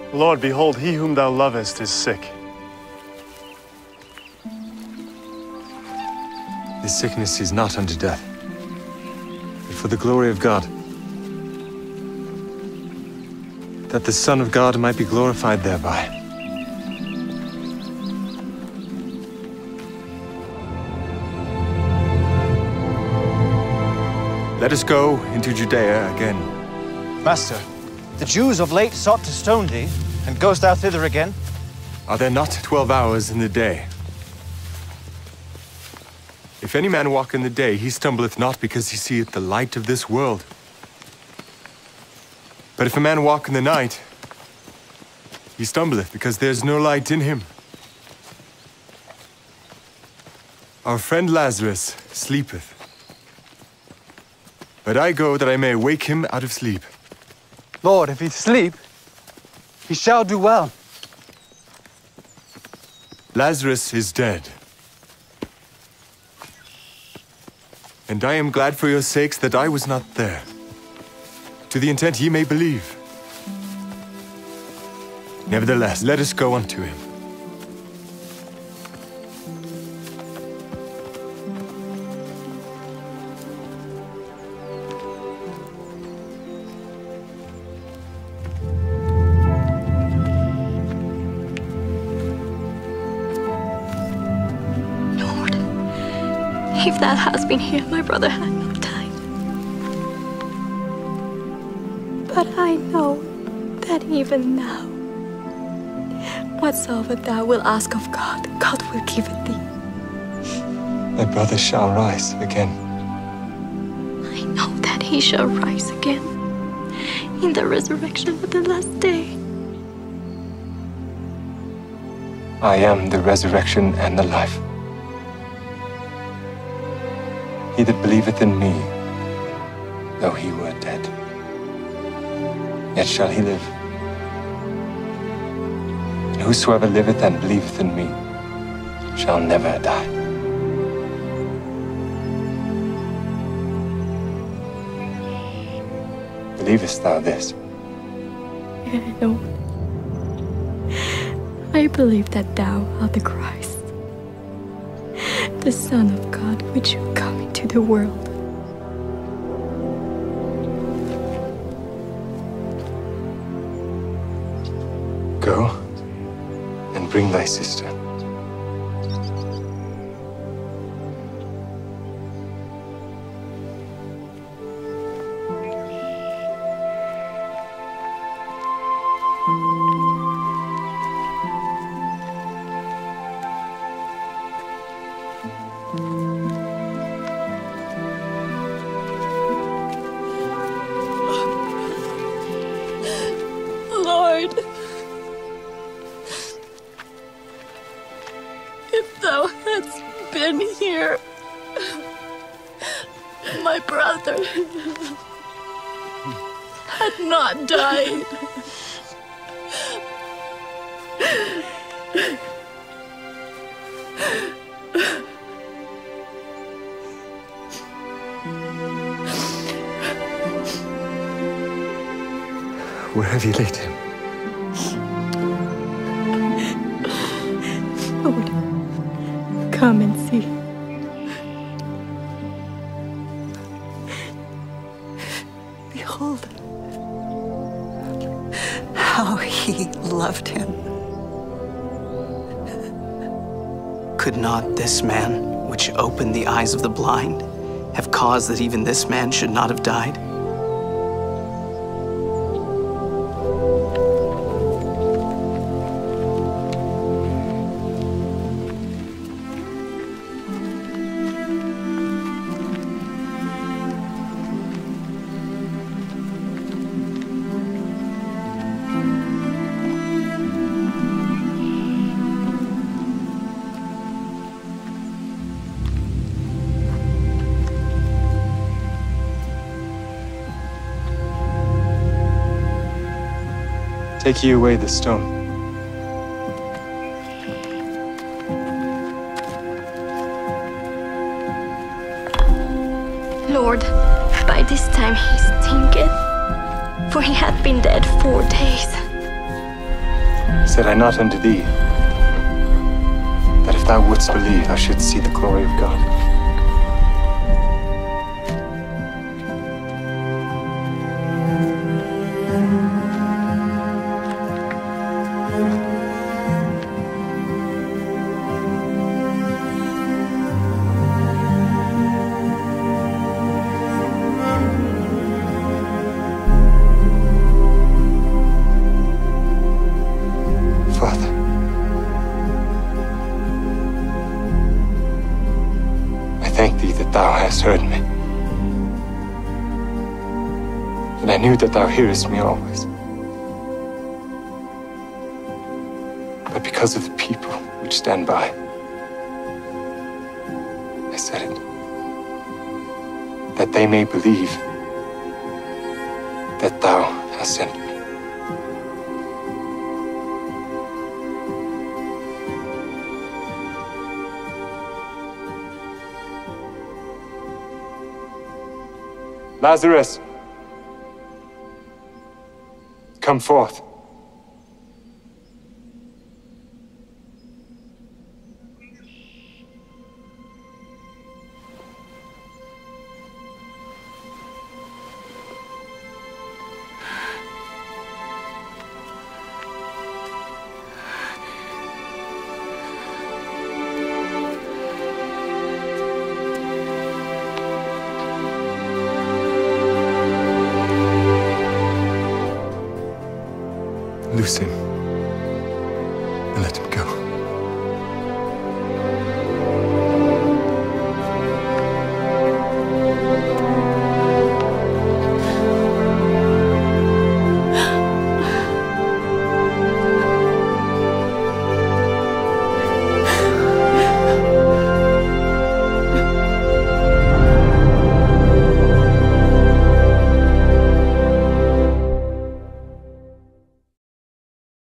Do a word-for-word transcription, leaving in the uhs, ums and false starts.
Lord, behold, he whom thou lovest is sick. This sickness is not unto death, but for the glory of God, that the Son of God might be glorified thereby. Let us go into Judea again. Master, the Jews of late sought to stone thee, and goest thou thither again? Are there not twelve hours in the day? If any man walk in the day, he stumbleth not because he seeth the light of this world. But if a man walk in the night, he stumbleth because there is no light in him. Our friend Lazarus sleepeth, but I go that I may wake him out of sleep. Lord, if he sleep, he shall do well. Lazarus is dead. And I am glad for your sakes that I was not there, to the intent ye may believe. Nevertheless, let us go unto him. If thou hadst been here, my brother had not died. But I know that even now, whatsoever thou wilt ask of God, God will give it thee. Thy brother shall rise again. I know that he shall rise again in the resurrection of the last day. I am the resurrection and the life. He that believeth in me, though he were dead, yet shall he live. And whosoever liveth and believeth in me shall never die. Believest thou this? Lord, I believe that thou art the Christ, the Son of God, which shall come into the world. Go and bring thy sister. Lord, if thou hadst been here, my brother had not died. Where have you laid him? Lord, come and see. Behold, how he loved him. Could not this man, which opened the eyes of the blind, have caused that even this man should not have died? Take ye away the stone. Lord, by this time he stinketh, for he hath been dead four days. Said I not unto thee, that if thou wouldst believe, thou shouldst see the glory of God? Father, I thank thee that thou hast heard me. And I knew that thou hearest me always. But because of the people which stand by, I said it, that they may believe that thou hast sent me. Lazarus, come forth.